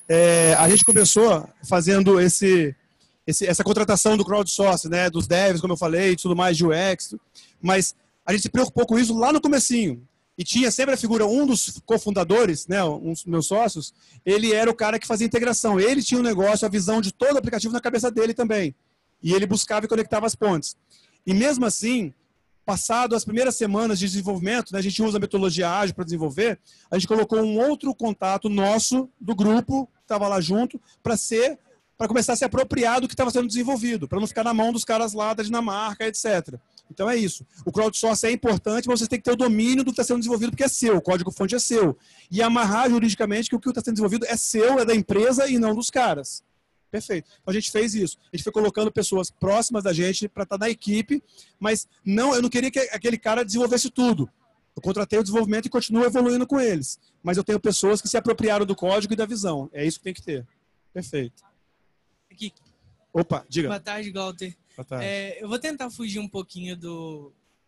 a gente começou fazendo essa contratação do crowdsourcing, né, dos devs, como eu falei, tudo mais, de UX, mas a gente se preocupou com isso lá no comecinho. E tinha sempre a figura, um dos cofundadores, né, um dos meus sócios, ele era o cara que fazia integração. Ele tinha um negócio, a visão de todo o aplicativo na cabeça dele também. E ele buscava e conectava as pontes. E mesmo assim, passado as primeiras semanas de desenvolvimento, né, a gente usa a metodologia ágil para desenvolver, a gente colocou um outro contato nosso, do grupo, que estava lá junto, para começar a se apropriar do que estava sendo desenvolvido, para não ficar na mão dos caras lá da Dinamarca, etc. Então é isso. O crowdsourcing é importante, mas você tem que ter o domínio do que está sendo desenvolvido, porque é seu, o código-fonte é seu. E amarrar juridicamente que o que está sendo desenvolvido é seu, é da empresa e não dos caras. Perfeito. Então a gente fez isso. A gente foi colocando pessoas próximas da gente para estar na equipe, mas eu não queria que aquele cara desenvolvesse tudo. Eu contratei o desenvolvimento e continuo evoluindo com eles. Mas eu tenho pessoas que se apropriaram do código e da visão. É isso que tem que ter. Perfeito. Aqui. Opa, diga. Boa tarde, Glauter. Boa tarde. Eu vou tentar fugir um pouquinho do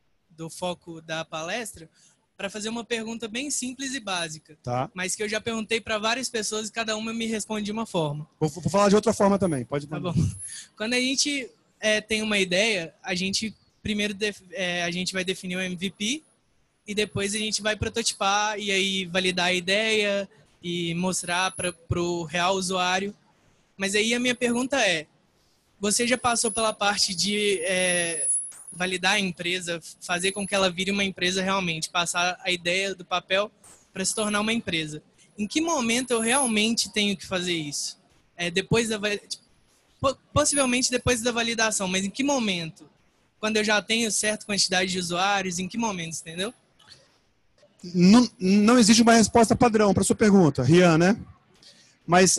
foco da palestra para fazer uma pergunta bem simples e básica. Tá. Mas que eu já perguntei para várias pessoas e cada uma me responde de uma forma. Vou falar de outra forma também. Pode Tá bom. Quando a gente tem uma ideia, a gente primeiro a gente vai definir o MVP e depois a gente vai prototipar e aí validar a ideia e mostrar para o real usuário. Mas aí a minha pergunta é, você já passou pela parte de validar a empresa, fazer com que ela vire uma empresa realmente, passar a ideia do papel para se tornar uma empresa. Em que momento eu realmente tenho que fazer isso? Possivelmente depois da validação, mas em que momento? Quando eu já tenho certa quantidade de usuários, em que momento, entendeu? Não existe uma resposta padrão para sua pergunta, Rian, né? Mas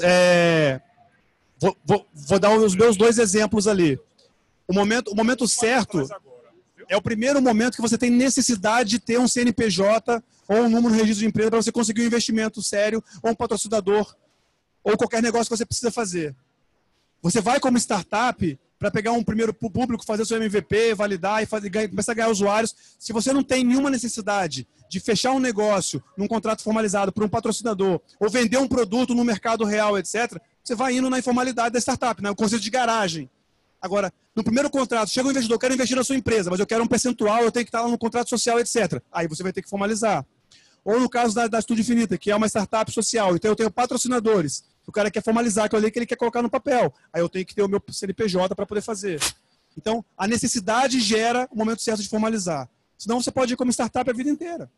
vou dar os meus 2 exemplos ali. O momento certo é o primeiro momento que você tem necessidade de ter um CNPJ ou um número de registro de empresa para você conseguir um investimento sério, ou um patrocinador, ou qualquer negócio que você precisa fazer. Você vai como startup para pegar um primeiro público, fazer seu MVP, validar e começar a ganhar usuários. Se você não tem nenhuma necessidade de fechar um negócio num contrato formalizado por um patrocinador, ou vender um produto no mercado real, etc., você vai indo na informalidade da startup, né? O conceito de garagem. Agora, no primeiro contrato, chega um investidor, eu quero investir na sua empresa, mas eu quero um percentual, eu tenho que estar lá no contrato social, etc. Aí você vai ter que formalizar. Ou no caso da Estúdio Infinita, que é uma startup social, então eu tenho patrocinadores. O cara quer formalizar aquilo ali que ele quer colocar no papel. Aí eu tenho que ter o meu CNPJ para poder fazer. Então, a necessidade gera o momento certo de formalizar. Senão você pode ir como startup a vida inteira.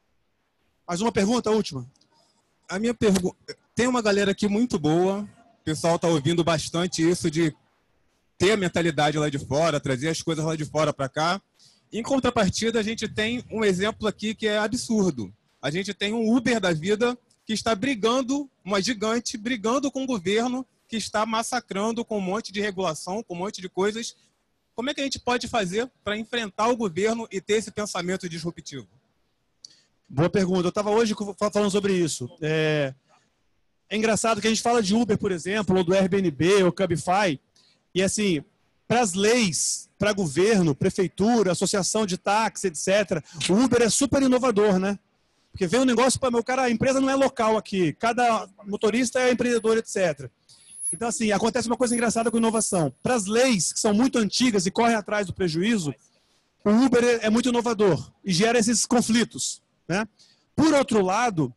Mais uma pergunta, última. A minha pergunta... Tem uma galera aqui muito boa, o pessoal está ouvindo bastante isso de ter a mentalidade lá de fora, trazer as coisas lá de fora para cá. Em contrapartida, a gente tem um exemplo aqui que é absurdo. A gente tem um Uber da vida que está brigando, uma gigante, brigando com o governo, que está massacrando com um monte de regulação, com um monte de coisas. Como é que a gente pode fazer para enfrentar o governo e ter esse pensamento disruptivo? Boa pergunta. Eu estava hoje falando sobre isso. É engraçado que a gente fala de Uber, por exemplo, ou do Airbnb, ou Cabify, e assim, para as leis, para governo, prefeitura, associação de táxi, etc., o Uber é super inovador, né? Porque vem um negócio para o cara, a empresa não é local aqui, cada motorista é empreendedor, etc. Então, assim, acontece uma coisa engraçada com inovação. Para as leis, que são muito antigas e correm atrás do prejuízo, o Uber é muito inovador e gera esses conflitos, né? Por outro lado,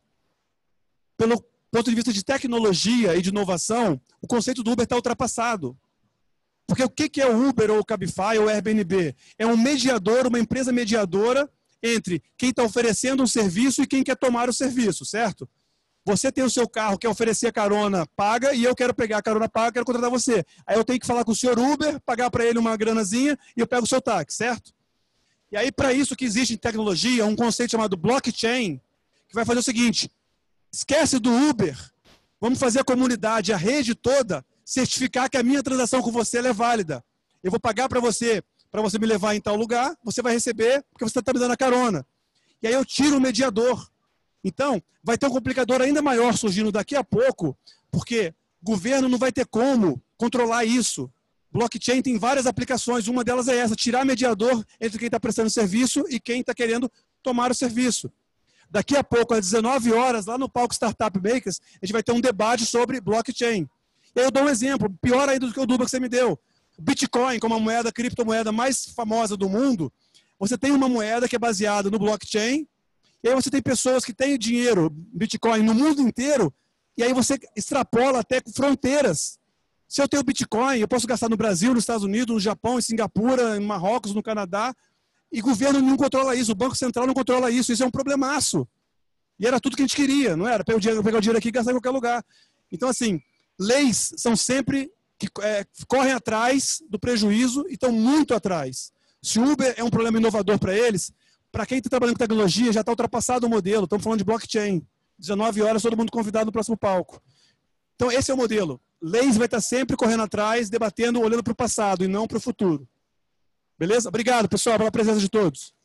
pelo ponto de vista de tecnologia e de inovação, o conceito do Uber está ultrapassado. Porque o que é o Uber ou o Cabify ou o Airbnb? É um mediador, uma empresa mediadora entre quem está oferecendo um serviço e quem quer tomar o serviço, certo? Você tem o seu carro, quer oferecer a carona paga, e eu quero pegar a carona paga, quero contratar você. Aí eu tenho que falar com o senhor Uber, pagar para ele uma granazinha e eu pego o seu táxi, certo? E aí, para isso que existe em tecnologia, um conceito chamado blockchain, que vai fazer o seguinte: esquece do Uber, vamos fazer a comunidade, a rede toda, certificar que a minha transação com você é válida. Eu vou pagar para você me levar em tal lugar, você vai receber porque você está me dando a carona. E aí eu tiro o mediador. Então, vai ter um complicador ainda maior surgindo daqui a pouco, porque o governo não vai ter como controlar isso. Blockchain tem várias aplicações, uma delas é essa, tirar mediador entre quem está prestando serviço e quem está querendo tomar o serviço. Daqui a pouco, às 19 horas, lá no palco Startup Makers, a gente vai ter um debate sobre blockchain. E aí eu dou um exemplo, pior ainda do que o Duba que você me deu. O Bitcoin, como a moeda, a criptomoeda mais famosa do mundo, você tem uma moeda que é baseada no blockchain, e aí você tem pessoas que têm dinheiro, Bitcoin, no mundo inteiro, e aí você extrapola até fronteiras. Se eu tenho Bitcoin, eu posso gastar no Brasil, nos Estados Unidos, no Japão, em Singapura, em Marrocos, no Canadá, e o governo não controla isso, o Banco Central não controla isso, isso é um problemaço. E era tudo que a gente queria, não era? Pegar o dinheiro aqui e gastar em qualquer lugar. Então, assim, leis são sempre que correm atrás do prejuízo e estão muito atrás. Se o Uber é um problema inovador para eles, para quem está trabalhando com tecnologia, já está ultrapassado o modelo. Estamos falando de blockchain. 19 horas, todo mundo convidado no próximo palco. Então, esse é o modelo. Leis vai estar sempre correndo atrás, debatendo, olhando para o passado e não para o futuro. Beleza? Obrigado, pessoal, pela presença de todos.